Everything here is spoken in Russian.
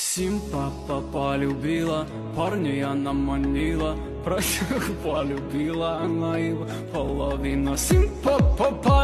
Симпа полюбила, парня я наманила, про полюбила, она его половина. Симпа